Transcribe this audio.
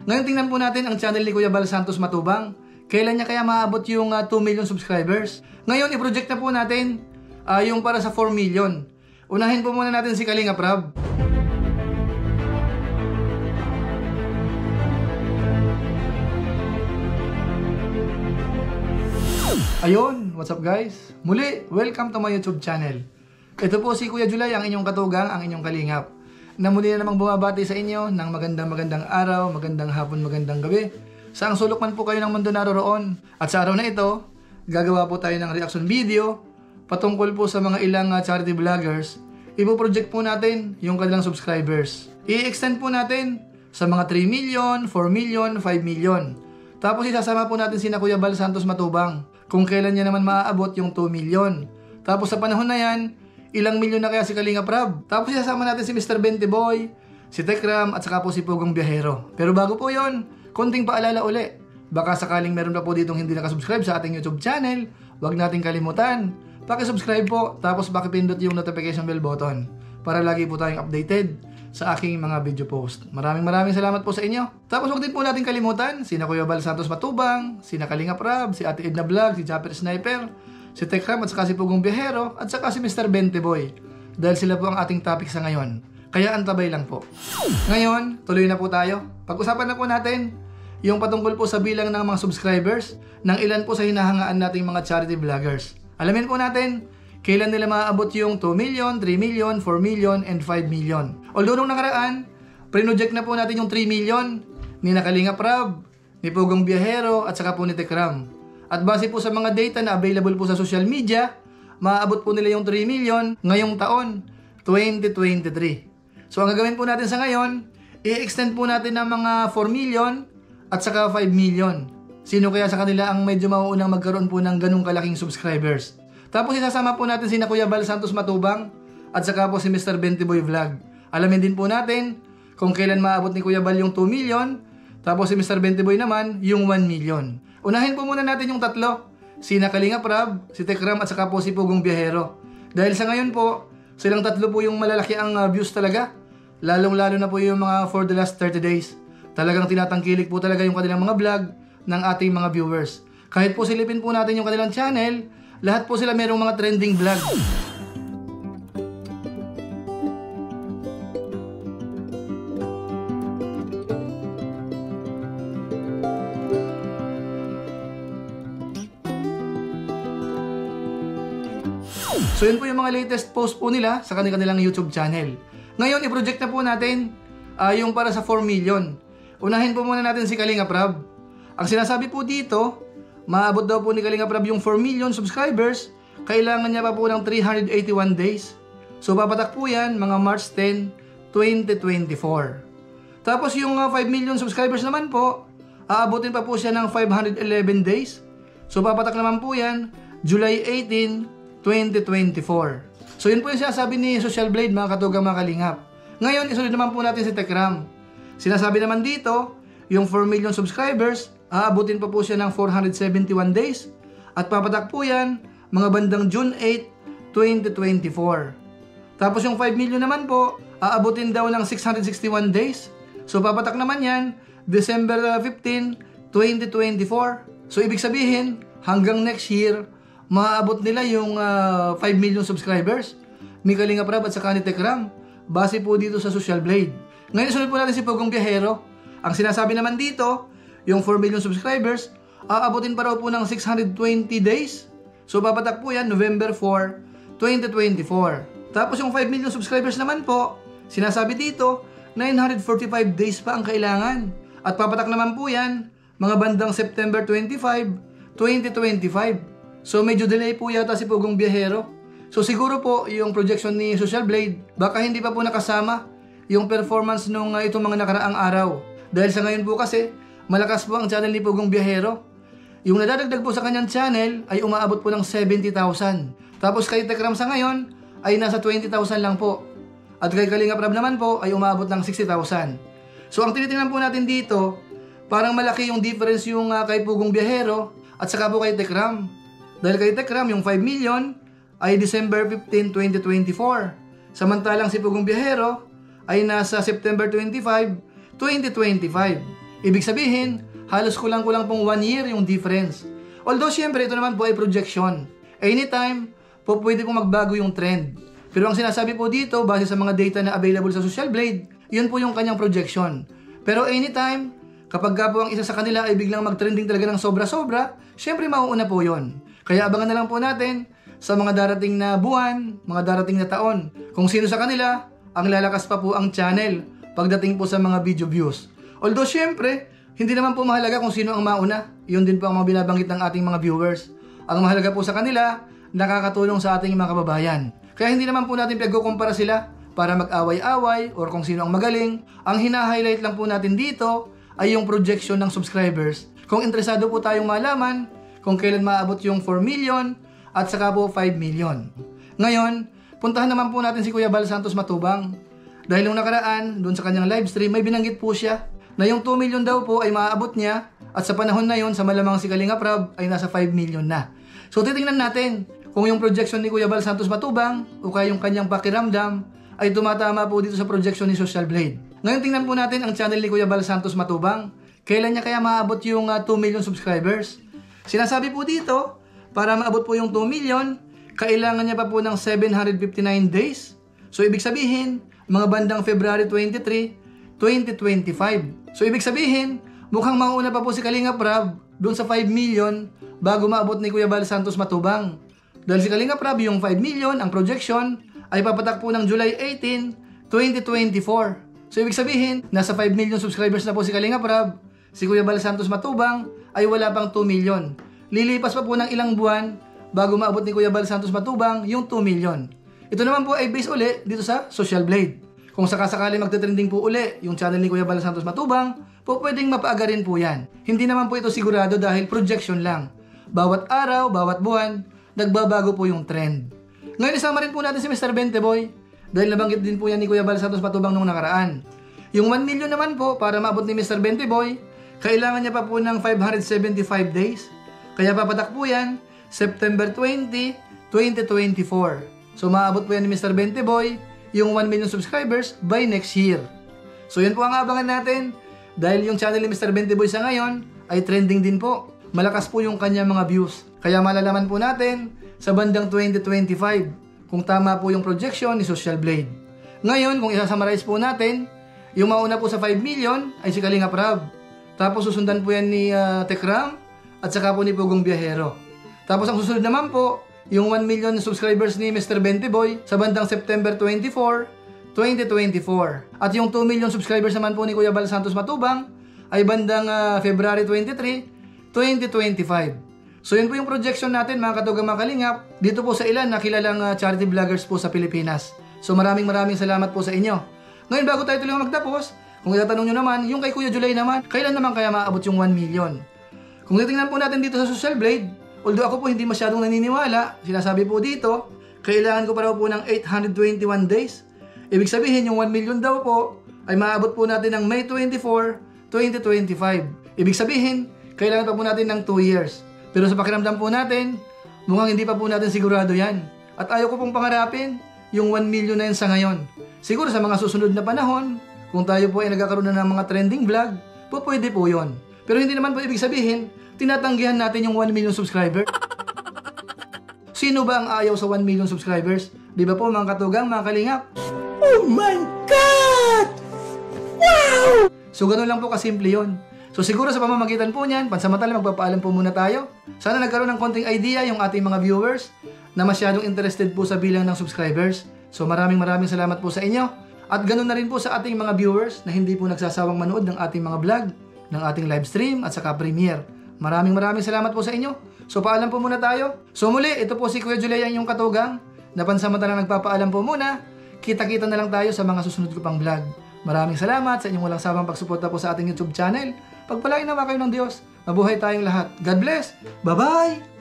Ngayon tingnan po natin ang channel ni Kuya Bal Santos Matubang. Kailan niya kaya maabot yung 2 million subscribers? Ngayon i-project na po natin yung para sa 4 million. Unahin po muna natin si Kalinga Prab. Ayun, what's up guys? Muli, welcome to my YouTube channel. Ito po si Kuya Julay, ang inyong katugang, ang inyong kalingap, na muli na namang bumabati sa inyo ng magandang araw, magandang hapon, magandang gabi. Saang sulok man po kayo ng mundo naroroon. At sa araw na ito, gagawa po tayo ng reaction video patungkol po sa mga ilang charity vloggers. Ipo-project po natin yung kanilang subscribers. I-extend po natin sa mga 3 million, 4 million, 5 million. Tapos isasama po natin si Kuya Bal Santos Matubang kung kailan niya naman maaabot yung 2 million. Tapos sa panahon na yan, ilang milyon na kaya si Kalinga Prab. Tapos isasama natin si Mr. Bente Boy, si Tekram, at saka po si Pugong Biyahero. Pero bago po yon, konting paalala uli. Baka sakaling meron pa po ditong hindi nakasubscribe sa ating YouTube channel, huwag nating kalimutan. Paki-subscribe po, tapos pakipindot yung notification bell button para lagi po tayong updated sa aking mga video post. Maraming salamat po sa inyo. Tapos huwag din po natin kalimutan si Kuya Bal Santos Matubang, si Kalinga Prab, si Ate Edna Vlog, si Japper Sniper, si Tekram, at saka si Pugong Biyahero, at saka si Mr. Bente Boy. Dahil sila po ang ating topic sa ngayon. Kaya antabay lang po. Ngayon, tuloy na po tayo. Pag-usapan na po natin yung patungkol po sa bilang ng mga subscribers ng ilan po sa hinahangaan nating mga charity vloggers. Alamin po natin kailan nila maaabot yung 2 million, 3 million, 4 million, and 5 million. Although nung nakaraan, pre-project na po natin yung 3 million ni Kalinga Prab, ni Pugong Biyahero, at saka po ni Tekram. At base po sa mga data na available po sa social media, maaabot po nila yung 3 million ngayong taon, 2023. So ang gagawin po natin sa ngayon, i-extend po natin ng mga 4 million at saka 5 million. Sino kaya sa kanila ang medyo mauunang magkaroon po ng ganung kalaking subscribers? Tapos isasama po natin si Kuya Bal Santos Matubang at saka po si Mr. Bente Boy Vlog. Alamin din po natin kung kailan maabot ni Kuya Bal yung 2 million, tapos si Mr. Bente Boy naman yung 1 million. Unahin po muna natin yung tatlo, si Kalinga Prab, si Tekram, at saka po si Pugong Biyahero. Dahil sa ngayon po, silang tatlo po yung malalaki ang views talaga. Lalong-lalo na po yung mga for the last 30 days. Talagang tinatangkilik po talaga yung kanilang mga vlog ng ating mga viewers. Kahit po silipin po natin yung kanilang channel, lahat po sila merong mga trending vlog. So yun po yung mga latest post po nila sa kanilang YouTube channel. Ngayon i-project na po natin yung para sa 4 million. Unahin po muna natin si Kalinga Prab. Ang sinasabi po dito, maabot daw po ni Kalinga Prab yung 4 million subscribers, kailangan niya pa po ng 381 days. So papatak po yan mga March 10, 2024. Tapos yung 5 million subscribers naman po, aabutin pa po siya ng 511 days. So papatak naman po yan July 18, 2024. So yun po yung sinasabi ni Social Blade, mga katugang, mga kalingap. Ngayon isunod naman po natin si Tekram. Sinasabi naman dito, yung 4 million subscribers, aabutin pa po siya ng 471 days. At papatak po yan mga bandang June 8, 2024. Tapos yung 5 million naman po, aabutin daw ng 661 days. So papatak naman yan December 15, 2024. So ibig sabihin, hanggang next year, maaabot nila yung 5 million subscribers ni Kalinga Prab at saka ni Tekram. Base po dito sa Social Blade. Ngayon sunod po natin si Pugong Biyahero. Ang sinasabi naman dito, yung 4 million subscribers, aabutin pa raw po ng 620 days. So papatak po yan November 4, 2024. Tapos yung 5 million subscribers naman po, sinasabi dito, 945 days pa ang kailangan. At papatak naman po yan mga bandang September 25, 2025. So medyo delay po yata si Pugong Biyahero. So siguro po yung projection ni Social Blade, baka hindi pa po nakasama yung performance nung itong mga nakaraang araw. Dahil sa ngayon po kasi, malakas po ang channel ni Pugong Biyahero. Yung nadadagdag po sa kanyang channel ay umaabot po ng 70,000. Tapos kay Tekram sa ngayon ay nasa 20,000 lang po. At kay Kalinga Prab naman po ay umaabot ng 60,000. So ang tinitingnan po natin dito, parang malaki yung difference yung kay Pugong Biyahero at saka po kay Tekram. Dahil kay Tekram, yung 5 million ay December 15, 2024. Samantalang si Pugong Biyahero ay nasa September 25, 2025. Ibig sabihin, halos kulang-kulang pong 1 year yung difference. Although syempre ito naman po ay projection. Anytime po pwede pong magbago yung trend. Pero ang sinasabi po dito, base sa mga data na available sa Social Blade, yun po yung kanyang projection. Pero anytime, kapag ka po ang isa sa kanila ay biglang mag-trending talaga ng sobra-sobra, syempre mauuna po yun. Kaya abangan na lang po natin sa mga darating na buwan, mga darating na taon, kung sino sa kanila ang lalakas pa po ang channel pagdating po sa mga video views. Although syempre, hindi naman po mahalaga kung sino ang mauna. Yun din po ang mga binabanggit ng ating mga viewers. Ang mahalaga po sa kanila, nakakatulong sa ating mga kababayan. Kaya hindi naman po natin pinagkukumpara sila para mag-away-away or kung sino ang magaling. Ang hina-highlight lang po natin dito ay yung projection ng subscribers. Kung interesado po tayong malaman kung kailan maabot yung 4 million at saka po 5 million. Ngayon, puntahan naman po natin si Kuya Bal Santos Matubang. Dahil nung nakaraan, doon sa kanyang live stream, may binanggit po siya na yung 2 million daw po ay maaabot niya at sa panahon na yon, sa malamang si Kalinga Prab ay nasa 5 million na. So titingnan natin kung yung projection ni Kuya Bal Santos Matubang o kaya yung kanyang pakiramdam ay tumatama po dito sa projection ni Social Blade. Ngayon tingnan po natin ang channel ni Kuya Bal Santos Matubang. Kailan niya kaya maabot yung 2 million subscribers? Sinasabi po dito, para maabot po yung 2 million, kailangan niya pa po ng 759 days. So ibig sabihin, mga bandang February 23, 2025. So ibig sabihin, mukhang mauna pa po si Kalinga Prab doon sa 5 million bago maabot ni Kuya Bal Santos Matubang. Dahil si Kalinga Prab yung 5 million, ang projection ay papatak po ng July 18, 2024. So ibig sabihin, nasa 5 million subscribers na po si Kalinga Prab. Si Kuya Bal Santos Matubang ay wala pang 2 million. Lilipas pa po ng ilang buwan bago maabot ni Kuya Bal Santos Matubang yung 2 million. Ito naman po ay based uli dito sa Social Blade. Kung sakasakali magte-trending po uli yung channel ni Kuya Bal Santos Matubang, po pwedeng mapaagarin po yan. Hindi naman po ito sigurado dahil projection lang. Bawat araw, bawat buwan, nagbabago po yung trend. Ngayon isama rin po natin si Mr. Benteboy dahil nabanggit din po yan ni Kuya Bal Santos Matubang nung nakaraan. Yung 1 million naman po para maabot ni Mr. Benteboy, kailangan niya pa po ng 575 days. Kaya papatak po yan September 20, 2024. So maabot po yan ni Mr. Benteboy yung 1 million subscribers by next year. So yun po ang abangan natin dahil yung channel ni Mr. Benteboy sa ngayon ay trending din po. Malakas po yung kanya mga views. Kaya malalaman po natin sa bandang 2025 kung tama po yung projection ni Social Blade. Ngayon, kung isasummarize po natin, yung mauna po sa 5 million ay si Kalinga Prab. Tapos susundan po yan ni Tekram at saka po ni Pugong Biyahero. Tapos ang susunod naman po, yung 1 million subscribers ni Mr. Benteboy sa bandang September 24, 2024. At yung 2 million subscribers naman po ni Kuya Bal Santos Matubang ay bandang February 23, 2025. So yun po yung projection natin mga katugang mga kalingap dito po sa ilan na kilalang charity vloggers po sa Pilipinas. So maraming salamat po sa inyo. Ngayon bago tayo tuloy magtapos, kung itatanong nyo naman, yung kay Kuya Julay naman, kailan naman kaya maabot yung 1 million? Kung titingnan po natin dito sa Social Blade, although ako po hindi masyadong naniniwala, sinasabi po dito, kailangan ko pa raw po ng 821 days. Ibig sabihin yung 1 million daw po ay maabot po natin ng May 24, 2025. Ibig sabihin, kailangan pa po natin ng 2 years. Pero sa pakiramdam po natin, mukhang hindi pa po natin sigurado yan. At ayaw ko pong pangarapin yung 1 million na yan sa ngayon. Siguro sa mga susunod na panahon, kung tayo po ay nagkakaroon na ng mga trending vlog, po pwede po yon. Pero hindi naman po ibig sabihin, tinatanggihan natin yung 1 million subscriber. Sino ba ang ayaw sa 1 million subscribers? Di ba po mga katugang, mga kalingap? Oh my God! Wow! So ganun lang po kasimple yon. So siguro sa pamamagitan po niyan, pansamantala magpapaalam po muna tayo. Sana nagkaroon ng konting idea yung ating mga viewers na masyadong interested po sa bilang ng subscribers. So maraming salamat po sa inyo. At ganun na rin po sa ating mga viewers na hindi po nagsasawang manood ng ating mga vlog, ng ating live stream at saka premiere. Maraming salamat po sa inyo. So paalam po muna tayo. So muli, ito po si Kuya Julay ang inyong katugang na pansamantalang nagpapaalam po muna. Kita-kita na lang tayo sa mga susunod ko pang vlog. Maraming salamat sa inyong walang sawang pagsuporta po sa ating YouTube channel. Pagpalain naman kayo ng Diyos. Mabuhay tayong lahat. God bless. Bye-bye!